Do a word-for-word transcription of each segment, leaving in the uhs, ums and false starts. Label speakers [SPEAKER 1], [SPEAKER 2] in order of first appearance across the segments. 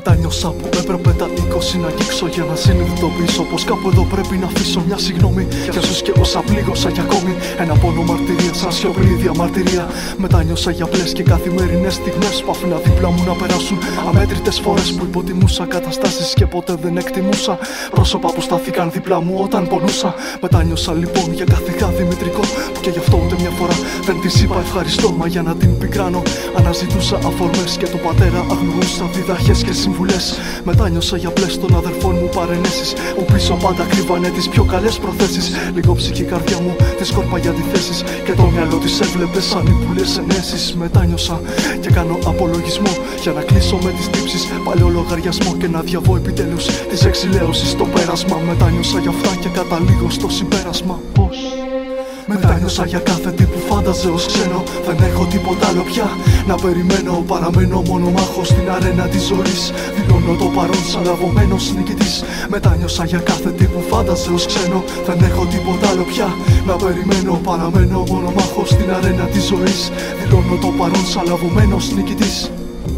[SPEAKER 1] Μετάνιωσα που έπρεπε τα είκοσι να αγγίξω για να συνειδητοποιήσω πως κάπου εδώ πρέπει να αφήσω μια συγγνώμη για όσους και όσα πλήγωσα κι ακόμη ένα πόνο μαρτυρία, σαν σιωπηλή διαμαρτυρία. Μετάνιωσα για απλές και καθημερινές στιγμές που άφηνα δίπλα μου να περάσουν αμέτρητες φορές που υποτιμούσα καταστάσεις και ποτέ δεν εκτιμούσα πρόσωπα που στάθηκαν δίπλα μου όταν πονούσα. Μετάνιωσα λοιπόν για κάθε χάδι μητρικό που και γι' αυτό ούτε μια φορά δεν της είπα ευχαριστώ. Μα για να την πικράνω αναζητούσα αφορμές και τον πατέρα αγνοούσα διδαχές και συμβουλές. Μετάνιωσα για πλές των αδερφών μου παρενέσεις που πίσω πάντα κρύβανε τις πιο καλές προθέσεις. Λίγο ψυχή καρδιά μου τη σκόρπα για αντιθέσεις και το μυαλό της έβλεπε σαν ύπουλες ενέσεις. Μετάνιωσα και κάνω απολογισμό για να κλείσω με τις τύψεις παλιό λογαριασμό και να διαβώ επιτέλους της εξηλαίωσης στο πέρασμα. Μετάνιωσα για αυτά και καταλήγω στο συμπέρασμα πως μετάνιωσα για κάθε τι που φάνταζε ως ξένο. Δεν έχω τίποτα άλλο πια να περιμένω. Παραμένω μονομάχος στην αρένα της ζωής. Δηλώνω το παρόν σαν λαβωμένος νικητής. Μετάνιωσα για κάθε τι που φάνταζε ως ξένο. Δεν έχω τίποτα άλλο πια να περιμένω. Παραμένω μονομάχος στην αρένα της ζωής. Δηλώνω το παρόν σαν λαβωμένος νικητής.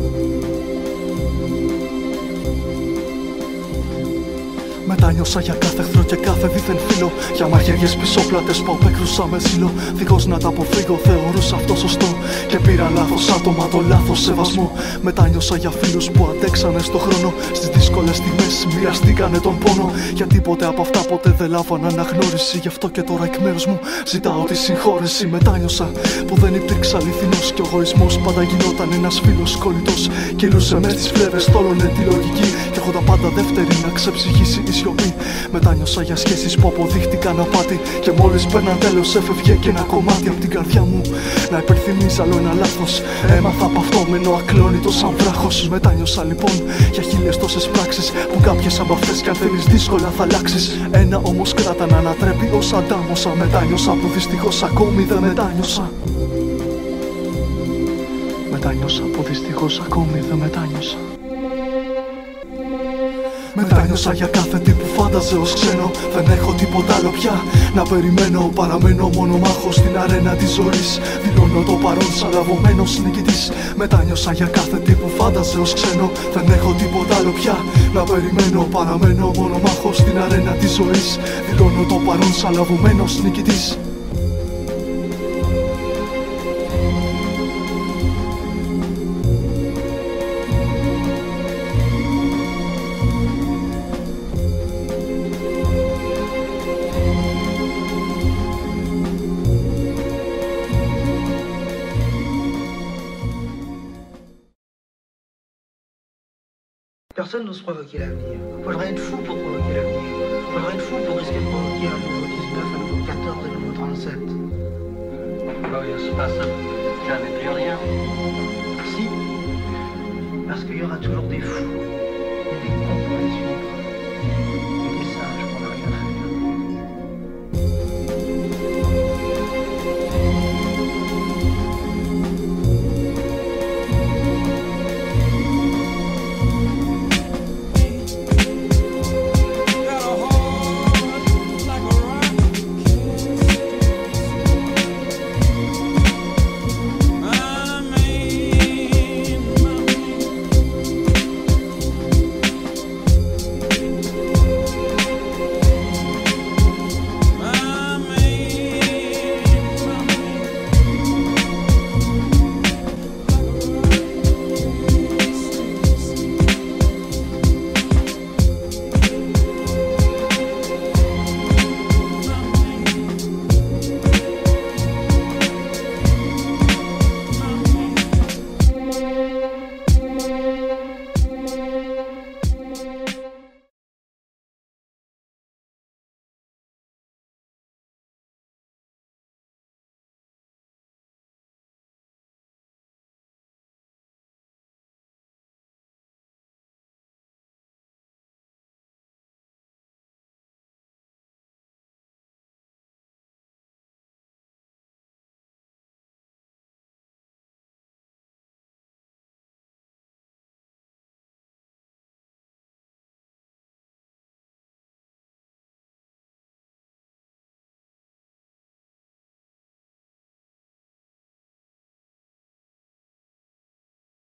[SPEAKER 1] Μετάνιωσα για κάθε εχθρό και κάθε δίθεν φίλο. Για μαχαιριές πισόπλατες που απέκρουσα με ζήλο. Δίχως να τα αποφύγω θεωρούσα αυτό σωστό και πήρα λάθος άτομα το λάθος σεβασμό. Μετάνιωσα για φίλους που αντέξανε στο χρόνο. Στις δύσκολες στιγμές μοιραστήκανε τον πόνο. Για τίποτε από αυτά ποτέ δεν λάβαν αναγνώριση. Γι' αυτό και τώρα εκ μέρους μου ζητάω τη συγχώρεση. Μετάνιωσα που δεν υπήρξα αληθινός και ο εγωισμός πάντα γινόταν ένας φίλος κολλητός. Κυλούσε μες στις φλέβες, τόλωνε τη λογική και έχω τα πάντα δεύτερη να ξεψυχήσει η σιωπή. Μετάνιωσα για σχέσεις που αποδείχτηκαν απάτη και μόλις πέρναν τέλος έφευγε και ένα κομμάτι από την καρδιά μου να υπερθυμίζει άλλο ένα λάθος. Έμαθα από αυτό μένω ακλόνητο σαν βράχος. Μετάνιωσα λοιπόν για χίλιες τόσες πράξεις που κάποιες από αυτές κι αν θέλεις δύσκολα θα αλλάξεις. Ένα όμως κράτα να ανατρέπει ως αντάμωσα. Μετάνιωσα που δυστυχώς ακόμη δεν μετάνιωσα. Μετάνιωσα που δυστυχώς ακόμη δεν μετάνιωσα. Μετάνιωσα για κάθε τι που φάνταζε ως ξένο. Δεν έχω τίποτα άλλο πια να περιμένω. Παραμένω μονομάχος στην αρένα της ζωής. Δηλώνω το παρόν σαν λαβωμένος νικητής. Μετάνιωσα για κάθε τι που φάνταζε ως ξένο. Δεν έχω τίποτα άλλο πια να περιμένω. Παραμένω μονομάχος στην αρένα της ζωής. Δηλώνω το παρόν σαν λαβωμένος νικητής.
[SPEAKER 2] Personne n'ose provoquer l'avenir. Faudrait être fou pour provoquer l'avenir. Faudrait être fou pour risquer de provoquer un nouveau dix-neuf, un nouveau quatorze, un nouveau trente-sept.
[SPEAKER 3] Bah oui, c'est pas ça. Jamais plus rien.
[SPEAKER 2] Si. Parce qu'il y aura toujours des fous.